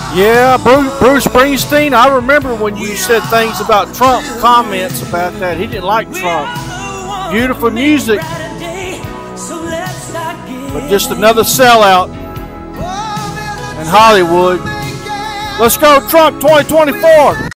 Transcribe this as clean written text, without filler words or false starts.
Yeah, Bruce Springsteen. I remember when you said things about Trump, comments about that. He didn't like Trump. Beautiful music, but just another sellout in Hollywood. Let's go, Trump 2024.